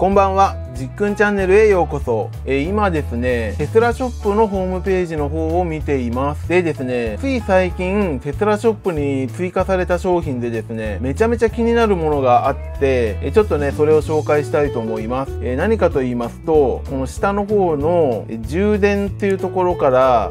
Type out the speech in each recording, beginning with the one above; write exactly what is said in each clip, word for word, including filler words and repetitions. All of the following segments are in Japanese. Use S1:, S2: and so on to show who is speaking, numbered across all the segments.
S1: こんばんは、じっくんチャンネルへようこそ。えー、今ですね、テスラショップのホームページの方を見ています。でですね、つい最近、テスラショップに追加された商品でですね、めちゃめちゃ気になるものがあって、えー、ちょっとね、それを紹介したいと思います。えー、何かと言いますと、この下の方の、えー、充電っていうところから、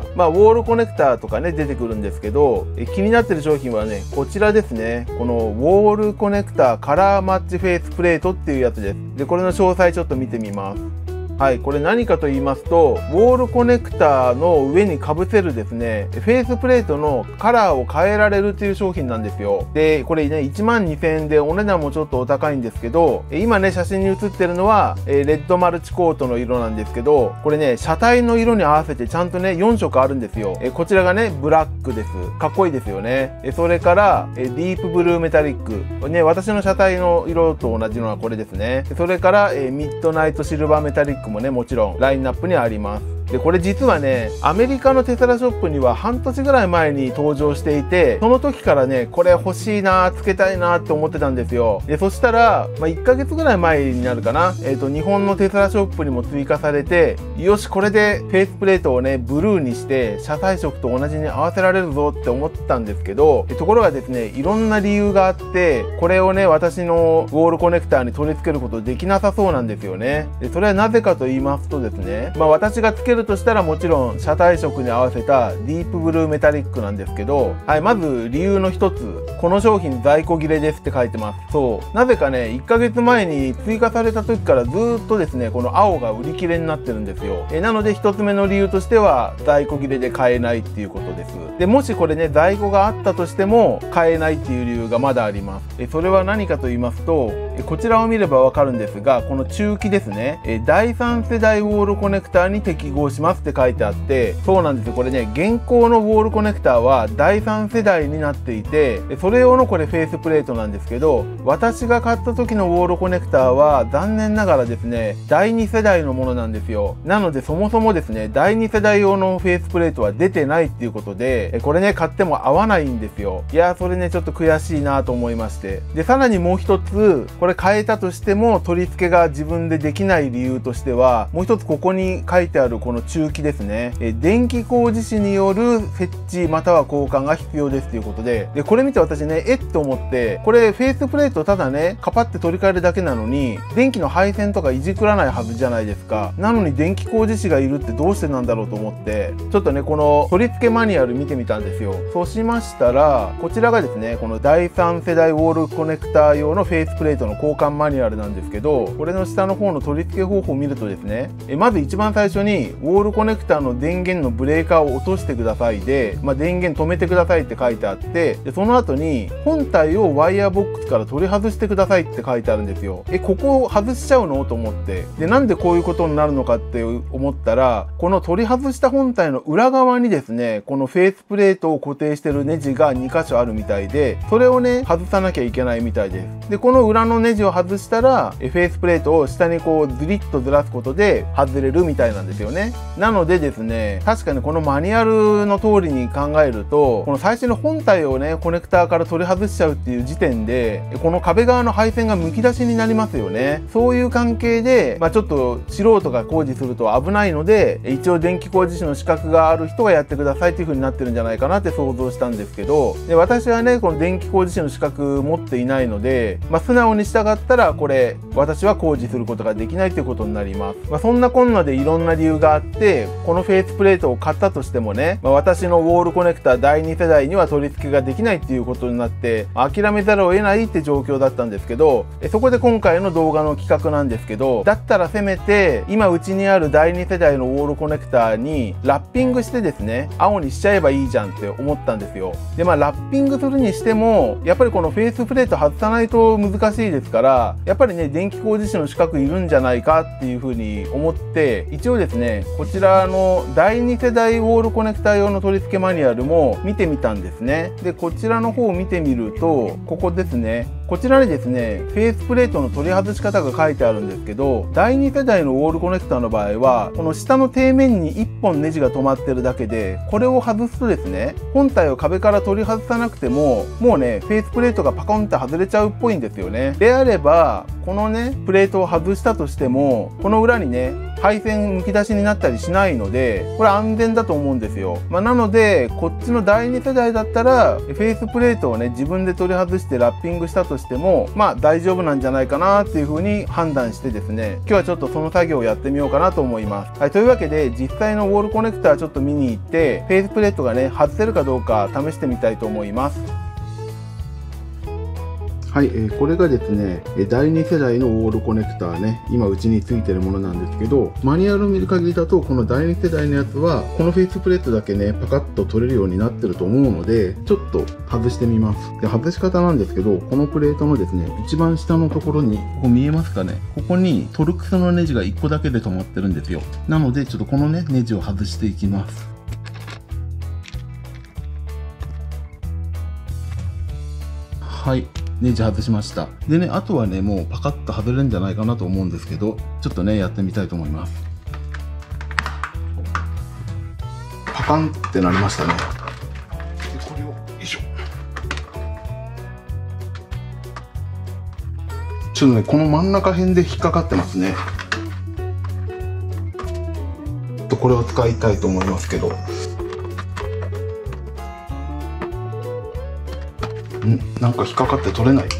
S1: まあ、ウォールコネクターとかね、出てくるんですけど、えー、気になってる商品はね、こちらですね。このウォールコネクターカラーマッチフェイスプレートっていうやつです。で、これの詳細ちょっと見てみます。はい、これ何かと言いますと、ウォールコネクターの上に被せるですね、フェイスプレートのカラーを変えられるっていう商品なんですよ。で、これね、いちまんにせんえんでお値段もちょっとお高いんですけど、今ね、写真に写ってるのは、レッドマルチコートの色なんですけど、これね、車体の色に合わせてちゃんとね、よんしょくあるんですよ。こちらがね、ブラックです。かっこいいですよね。それから、ディープブルーメタリック。ね、私の車体の色と同じのはこれですね。それから、ミッドナイトシルバーメタリックもね、もちろんラインナップにあります。で、これ実はね、アメリカのテスラショップには半年ぐらい前に登場していて、その時からね、これ欲しいな、つけたいなって思ってたんですよ。で、そしたら、まあ、いっかげつぐらい前になるかな。えっと、日本のテスラショップにも追加されて、よし、これでフェイスプレートをね、ブルーにして、車体色と同じに合わせられるぞって思ってたんですけど、ところがですね、いろんな理由があって、これをね、私のウォールコネクターに取り付けることできなさそうなんですよね。で、それはなぜかと言いますとですね、まあ、私がつけるとしたらもちろん車体色に合わせたディープブルーメタリックなんですけど、はい、まず理由の一つ、この商品在庫切れですって書いてます。そう。なぜかね、いっかげつまえに追加された時からずーっとですね、この青が売り切れになってるんですよ。えなので一つ目の理由としては、在庫切れで買えないっていうことです。で、もしこれね、在庫があったとしても、買えないっていう理由がまだあります。えそれは何かと言いますと、えこちらを見ればわかるんですが、この中期ですね、えだいさん世代ウォールコネクターに適合しますって書いてあって、そうなんですよ。これね、現行のウォールコネクターはだいさん世代になっていて、それ用のこれフェイスプレートなんですけど、私が買った時のウォールコネクターは残念ながらですね、だいに世代のものなんですよ。なのでそもそもですね、だいに世代用のフェイスプレートは出てないっていうことで、これね、買っても合わないんですよ。いやー、それね、ちょっと悔しいなと思いまして。で、さらにもう一つ、これ変えたとしても取り付けが自分でできない理由としては、もう一つここに書いてあるこの中期ですね。え電気工事士による設置または交換が必要ですということで、で、これ見て私ね、えっと思って、これフェイスプレートただね、カパって取り替えるだけなのに、電気の配線とかいじくらないはずじゃないですか。なのに電気工事士がいるってどうしてなんだろうと思って、ちょっとね、この取り付けマニュアル見てみたんですよ。そうしましたら、こちらがですね、このだいさん世代ウォールコネクター用のフェイスプレートの交換マニュアルなんですけど、これの下の方の取り付け方法を見るとですね、えまず一番最初に、ウォールコネクターの電源のブレーカーを落としてくださいで、まあ、電源止めてくださいって書いてあって、でその後に本体をワイヤーボックスから取り外してくださいって書いてあるんですよ。え、ここを外しちゃうのと思って。で、なんでこういうことになるのかって思ったら、この取り外した本体の裏側にですね、このフェイスプレートを固定してるネジがにかしょあるみたいで、それをね、外さなきゃいけないみたいです。で、この裏のネジを外したら、フェイスプレートを下にこうズリッとずらすことで外れるみたいなんですよね。なのでですね、確かにこのマニュアルの通りに考えると、この最初の本体をね、コネクターから取り外しちゃうっていう時点で、この壁側の配線がむき出しになりますよね。そういう関係で、まあちょっと素人が工事すると危ないので、一応電気工事士の資格がある人がやってくださいっていう風になってるんじゃないかなって想像したんですけど、で私はね、この電気工事士の資格持っていないので、まあ素直に従ったら、これ、私は工事することができないということになります。まあそんなこんなでいろんな理由があって、このフェイスプレートを買ったとしてもね、まあ、私のウォールコネクターだいに世代には取り付けができないっていうことになって、諦めざるを得ないって状況だったんですけど、そこで今回の動画の企画なんですけど、だったらせめて、今うちにあるだいに世代のウォールコネクターにラッピングしてですね、青にしちゃえばいいじゃんって思ったんですよ。で、まあラッピングするにしても、やっぱりこのフェイスプレート外さないと難しいですから、やっぱりね、電気工事士の資格いるんじゃないかっていうふうに思って、一応ですね、こちらのだいに世代ウォールコネクター用の取り付けマニュアルも見てみたんですね。で、こちらの方を見てみると、ここですね。 こちらにですね、フェイスプレートの取り外し方が書いてあるんですけど、だいに世代のウォールコネクターの場合は、この下の底面にいっぽんネジが止まってるだけで、これを外すとですね、本体を壁から取り外さなくても、もうね、フェイスプレートがパコンって外れちゃうっぽいんですよね。であれば、このね、プレートを外したとしても、この裏にね、配線むき出しになったりしないので、これ安全だと思うんですよ。まあ、なので、こっちのだいに世代だったら、フェイスプレートをね、自分で取り外してラッピングしたとしても、まあ大丈夫なんじゃないかなっていう風に判断してですね、今日はちょっとその作業をやってみようかなと思います。はい、というわけで、実際のウォールコネクターちょっと見に行って、フェイスプレートがね、外せるかどうか試してみたいと思います。はい、えー、これがですね、だいに世代のウォールコネクターね、今うちについてるものなんですけど、マニュアルを見る限りだと、このだいに世代のやつは、このフェイスプレートだけね、パカッと取れるようになってると思うので、ちょっと外してみます。で、外し方なんですけど、このプレートのですね、一番下のところに、ここ見えますかね、ここにトルクスのネジがいっこだけで止まってるんですよ。なので、ちょっとこのね、ネジを外していきます。はい。ネジ外しました。でね、あとはね、もうパカッと外れるんじゃないかなと思うんですけど、ちょっとね、やってみたいと思います。パカンってなりましたね。で、これを、よいしょ。ちょっとね、この真ん中辺で引っかかってますね。と、これを使いたいと思いますけど。んなんか引っかかって取れない。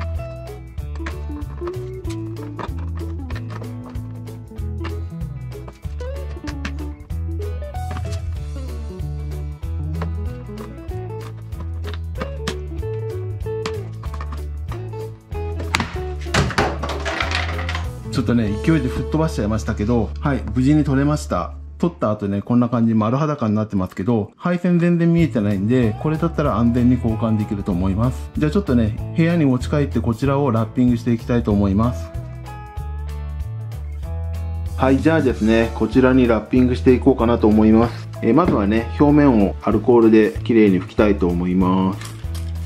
S1: ちょっとね、勢いで吹っ飛ばしちゃいましたけど、はい、無事に取れました。取った後ね、こんな感じ丸裸になってますけど、配線全然見えてないんで、これだったら安全に交換できると思います。じゃあちょっとね、部屋に持ち帰ってこちらをラッピングしていきたいと思います。はい、じゃあですね、こちらにラッピングしていこうかなと思います。えー、まずはね、表面をアルコールできれいに拭きたいと思います。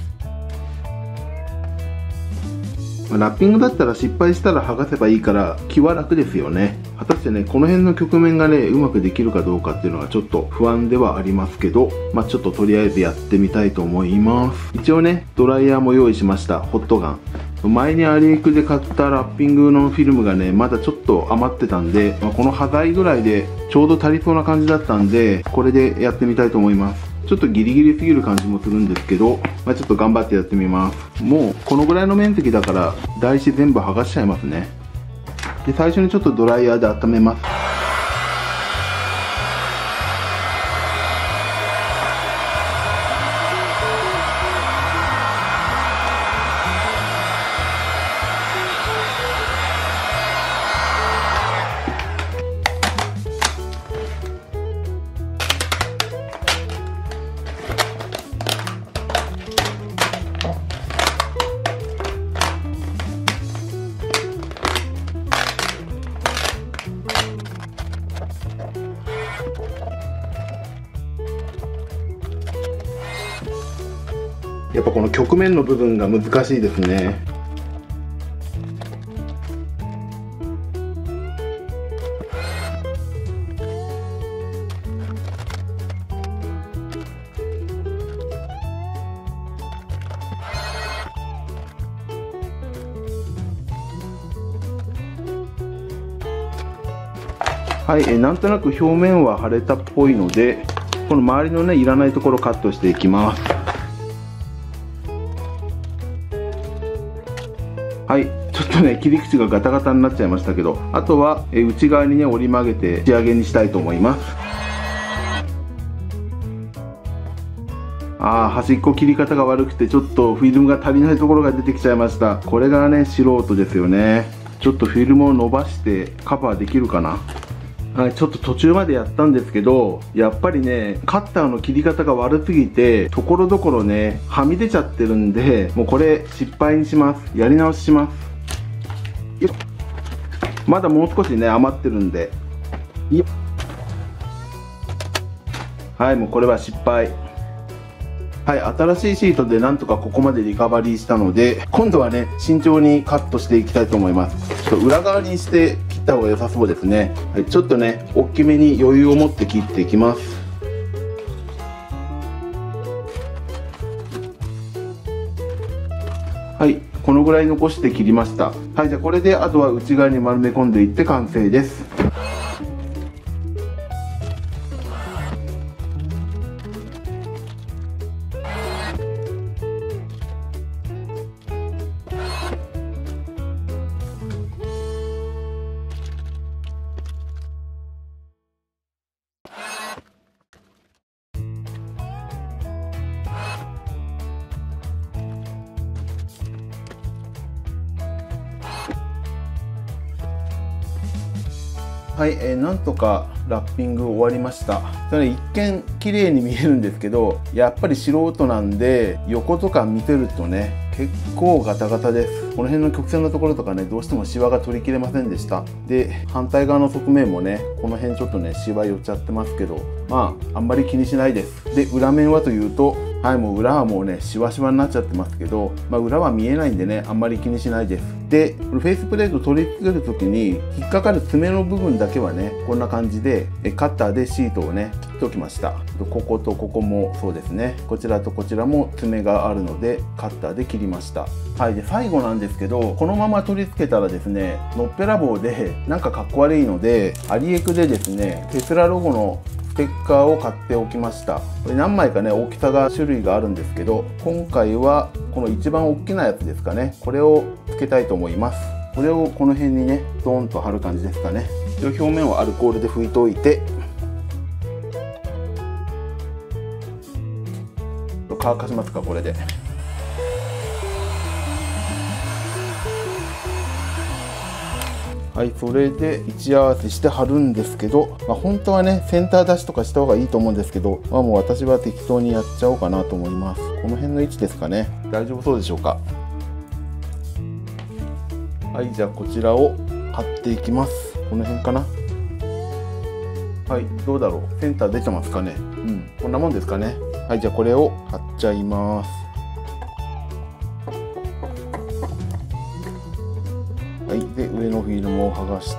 S1: ラッピングだったら失敗したら剥がせばいいから気は楽ですよね。果たしてね、この辺の曲面がね、うまくできるかどうかっていうのはちょっと不安ではありますけど、まあちょっととりあえずやってみたいと思います。一応ね、ドライヤーも用意しました。ホットガン。前にアリエクで買ったラッピングのフィルムがね、まだちょっと余ってたんで、まあ、この端材ぐらいでちょうど足りそうな感じだったんで、これでやってみたいと思います。ちょっとギリギリすぎる感じもするんですけど、まあ、ちょっと頑張ってやってみます。もうこのぐらいの面積だから台紙全部剥がしちゃいますね。で、最初にちょっとドライヤーで温めます。やっぱこの曲面の部分が難しいですね。はい、えなんとなく表面は腫れたっぽいので、この周りのね、いらないところをカットしていきます。はい、ちょっとね、切り口がガタガタになっちゃいましたけど、あとはえ内側にね、折り曲げて仕上げにしたいと思います。あー、端っこ切り方が悪くてちょっとフィルムが足りないところが出てきちゃいました。これがね、素人ですよね。ちょっとフィルムを伸ばしてカバーできるかな。はい、ちょっと途中までやったんですけど、やっぱりね、カッターの切り方が悪すぎて、ところどころね、はみ出ちゃってるんで、もうこれ失敗にします。やり直しします。よっ。まだもう少しね、余ってるんで。よっ。はい、もうこれは失敗。 はい、新しいシートでなんとかここまでリカバリーしたので、今度はね、慎重にカットしていきたいと思います。ちょっと裏側にして切った方が良さそうですね。はい、ちょっとね、大きめに余裕を持って切っていきます。はい、このぐらい残して切りました。はい、じゃあこれであとは内側に丸め込んでいって完成です。はい、えー、なんとかラッピング終わりました。それ一見綺麗に見えるんですけど、やっぱり素人なんで横とか見てるとね、結構ガタガタです。この辺の曲線のところとかね、どうしてもシワが取りきれませんでした。で、反対側の側面もね、この辺ちょっとね、シワ寄っちゃってますけど、まああんまり気にしないです。で、裏面はというと、はい、もう裏はもうね、シワシワになっちゃってますけど、まあ、裏は見えないんでね、あんまり気にしないです。で、フェイスプレート取り付けるときに、引っかかる爪の部分だけはね、こんな感じで、カッターでシートをね、切っておきました。こことここもそうですね。こちらとこちらも爪があるので、カッターで切りました。はい、で、最後なんですけど、このまま取り付けたらですね、のっぺらぼうで、なんかかっこ悪いので、アリエクでですね、テスラロゴのステッカーを買っておきました。これ何枚かね、大きさが種類があるんですけど、今回はこの一番大きなやつですかね、これをつけたいと思います。これをこの辺にね、ドーンと貼る感じですかね。表面をアルコールで拭いておいて、乾かしますか、これで。はい、それで位置合わせして貼るんですけど、まあ、本当はねセンター出しとかした方がいいと思うんですけど、まあ、もう私は適当にやっちゃおうかなと思います。この辺の位置ですかね。大丈夫そうでしょうか。はい、じゃあこちらを貼っていきます。この辺かな。はい、どうだろう、センター出てますかね。うん、こんなもんですかね。はい、じゃあこれを貼っちゃいます。はい、で上のフィルムを剥がして、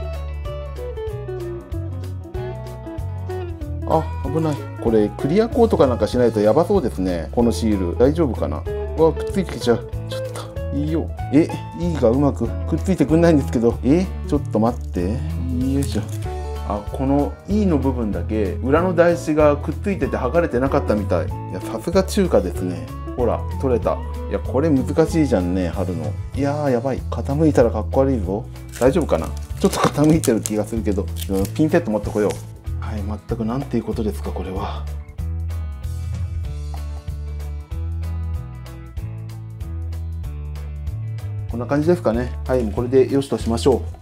S1: あ、危ない。これクリアコートかなんかしないとやばそうですね。このシール大丈夫かな。うわ、くっついてきちゃう。ちょっといいよ。え、いいがうまくくっついてくんないんですけど、え、ちょっと待って、よいしょ。あ、この E の部分だけ裏の台紙がくっついてて剥がれてなかったみたい。いや、さすが中華ですね。ほら取れた。いや、これ難しいじゃんね、貼るの。いやー、やばい。傾いたらかっこ悪いぞ。大丈夫かな。ちょっと傾いてる気がするけど、ピンセット持ってこよう。はい、全くなんていうことですか、これは。こんな感じですかね。はい、もうこれでよしとしましょ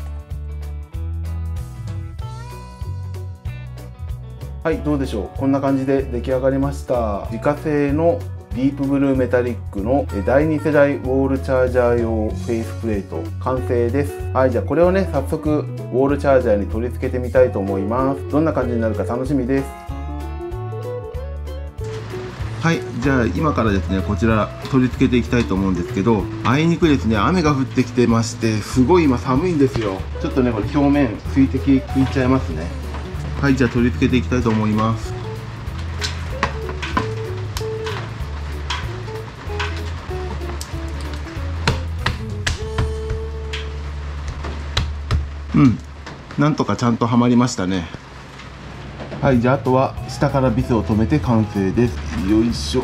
S1: う。はい、どうでしょう。こんな感じで出来上がりました。自家製のディープブルーメタリックのだいに世代ウォールチャージャー用フェイスプレート完成です。はい、じゃあこれをね、早速ウォールチャージャーに取り付けてみたいと思います。どんな感じになるか楽しみです。はい、じゃあ今からですね、こちら取り付けていきたいと思うんですけど、あいにくですね、雨が降ってきてまして、すごい今寒いんですよ。ちょっとね、これ表面水滴拭いちゃいますね。はい、じゃあ取り付けていきたいと思います。うん、なんとかちゃんとはまりましたね。はい、じゃああとは下からビスを止めて完成です。よいしょ。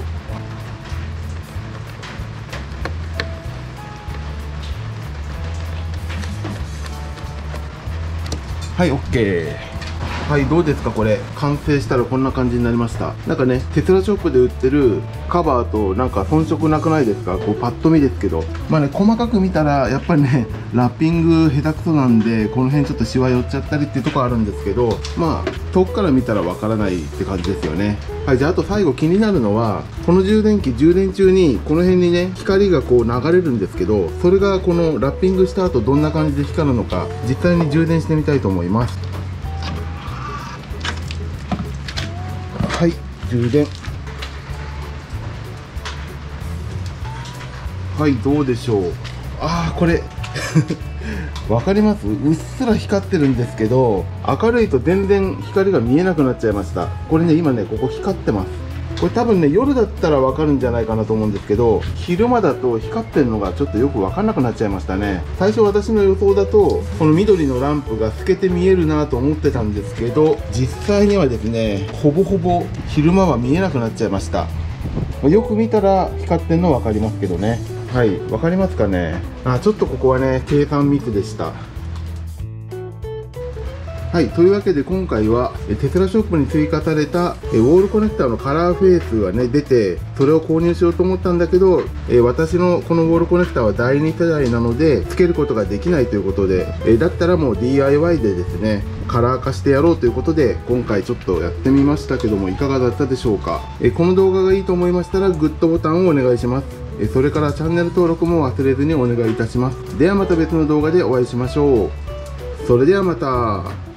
S1: はい、オッケー。はい、どうですか、これ完成したらこんな感じになりました。なんかね、テスラショップで売ってるカバーとなんか遜色なくないですか。こうパッと見ですけど、まあね、細かく見たらやっぱりね、ラッピング下手くそなんで、この辺ちょっとシワ寄っちゃったりっていうところあるんですけど、まあ遠くから見たらわからないって感じですよね。はい、じゃああと最後気になるのは、この充電器充電中にこの辺にね、光がこう流れるんですけど、それがこのラッピングした後どんな感じで光るのか、実際に充電してみたいと思います。はい、充電。 はい、どうでしょう。ああ、これわかります？うっすら光ってるんですけど、明るいと全然光が見えなくなっちゃいました。これね、今ね、ここ光ってます。これ多分ね、夜だったらわかるんじゃないかなと思うんですけど、昼間だと光ってるのがちょっとよくわかんなくなっちゃいましたね。最初私の予想だと、この緑のランプが透けて見えるなと思ってたんですけど、実際にはですね、ほぼほぼ昼間は見えなくなっちゃいました。よく見たら光ってるの分かりますけどね。はい、分かりますかね。あ、ちょっとここはね、計算ミスでした。はい、というわけで今回はテスラショップに追加されたウォールコネクターのカラーフェースがね出て、それを購入しようと思ったんだけど、私のこのウォールコネクターはだいに世代なので付けることができないということで、だったらもう ディーアイワイ でですねカラー化してやろうということで、今回ちょっとやってみましたけども、いかがだったでしょうか。この動画がいいと思いましたらグッドボタンをお願いします。それからチャンネル登録も忘れずにお願いいたします。ではまた別の動画でお会いしましょう。それではまた。